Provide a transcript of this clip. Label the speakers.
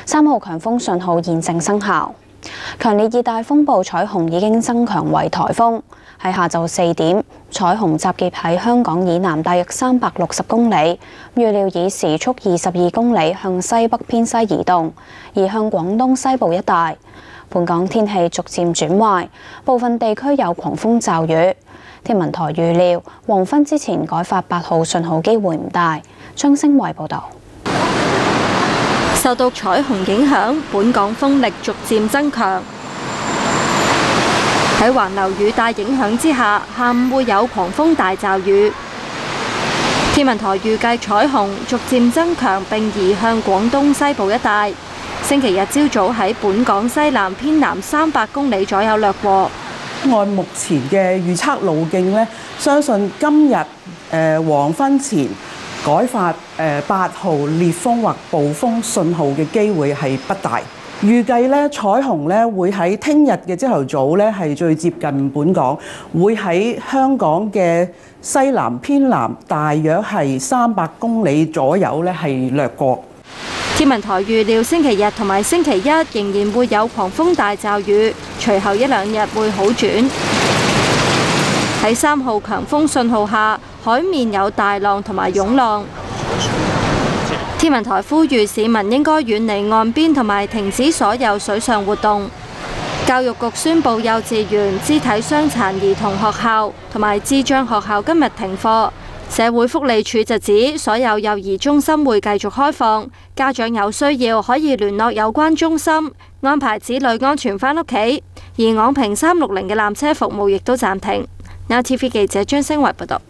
Speaker 1: 3號強風信號現正生效。強烈熱帶風暴彩虹已經增強為颱風，喺下晝4點，彩虹集結喺香港以南大約360公里，預料以時速22公里向西北偏西移動，移向廣東西部一帶。本港天氣逐漸轉壞，部分地區有狂風驟雨。天文台預料黃昏之前改發8號信號機會唔大。張星慧報導。
Speaker 2: 受到彩虹影響，本港風力逐漸增強。喺環流雨帶影響之下，下午會有狂風大驟雨。天文台預計彩虹逐漸增強並移向廣東西部一帶。星期日朝早喺本港西南偏南300公里左右掠過。
Speaker 3: 按目前嘅預測路徑呢，相信今日黃昏前改發8號烈風或暴風信號嘅機會係不大。預計咧彩虹咧會喺聽日嘅朝頭早咧係最接近本港，會喺香港嘅西南偏南大約係300公里左右咧係掠過。
Speaker 2: 天文台預料星期日同埋星期一仍然會有狂風大驟雨，隨後1-2日會好轉。喺3號強風信號下，海面有大浪同埋湧浪。天文台呼籲市民應該遠離岸邊同埋停止所有水上活動。教育局宣布幼稚園、肢體傷殘兒童學校同埋智障學校今日停課。社會福利署就指所有幼兒中心會繼續開放，家長有需要可以聯絡有關中心，安排子女安全返屋企。而昂坪360嘅纜車服務亦都暫停。NowTV 記者張星慧報道。